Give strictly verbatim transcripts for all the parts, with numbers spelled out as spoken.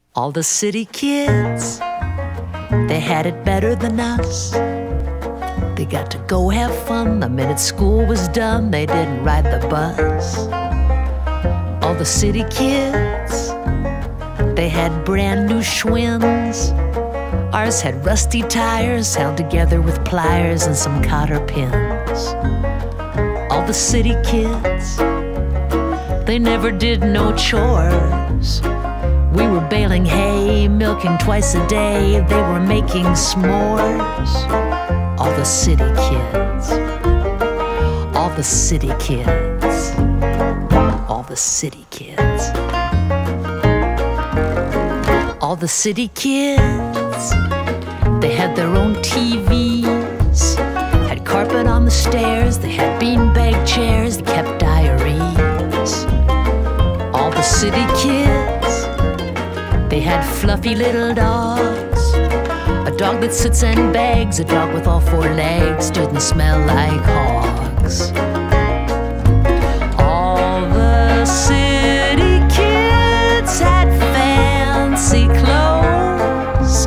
All the city kids, they had it better than us. They got to go have fun. The minute school was done, they didn't ride the bus. All the city kids, they had brand new Schwinn's. Ours had rusty tires held together with pliers and some cotter pins. All the city kids, they never did no chores. We were baling hay, milking twice a day. They were making s'mores. All the city kids, all the city kids, all the city kids. All the city kids, they had their own T Vs, had carpet on the stairs, they had beanbag chairs, they kept diaries. All the city kids, they had fluffy little dogs. A dog that sits and begs, a dog with all four legs, didn't smell like hogs. All the city kids had fancy clothes.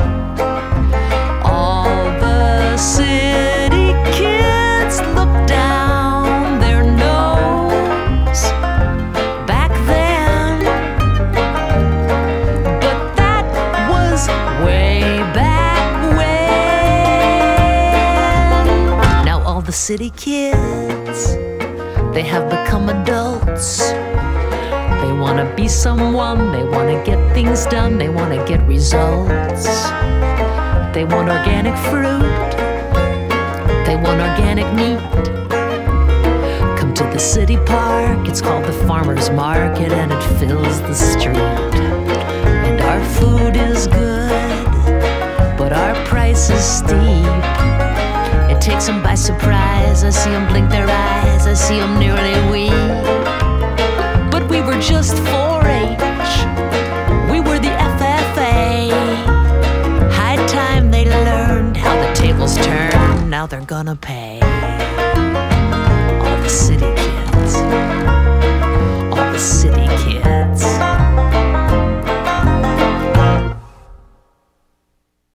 All the city kids looked down their nose back then. But that was way back when. Now all the city kids, they have become adults. They wanna be someone, they wanna get things done, they wanna get results. They want organic fruit, they want organic meat. Come to the city park, it's called the farmer's market, and it fills the street. And our food is good, but our price is steep. It takes them by surprise, I see them blink their eyes, I see them nearly weep. But we were just four H, we were the F F A. High time they learned how the tables turn, now they're gonna pay.